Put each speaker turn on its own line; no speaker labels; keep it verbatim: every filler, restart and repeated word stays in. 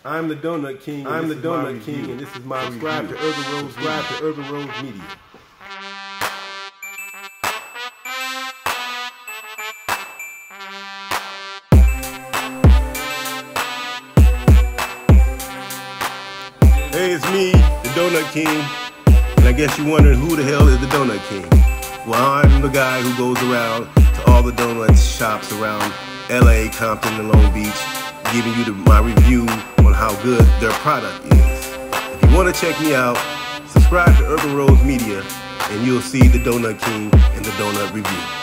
I'm the Donut King. I'm the Donut King, and this is my subscribe review. to Urban Road. Subscribe to Urban Road Media. Hey, it's me, the Donut King, and I guess you're wondering who the hell is the Donut King. Well, I'm the guy who goes around to all the donut shops around L A, Compton, and Long Beach, giving you the, my review on how good their product is. If you want to check me out, subscribe to Urban Road Media, and you'll see the Donut King and the Donut Review.